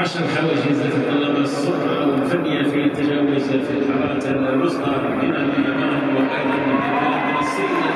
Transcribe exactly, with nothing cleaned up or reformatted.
عشر حواجز تتطلب السرعة والفنية في التجاوز في الحارات الوسطى من اليابان، وأيضا من الصين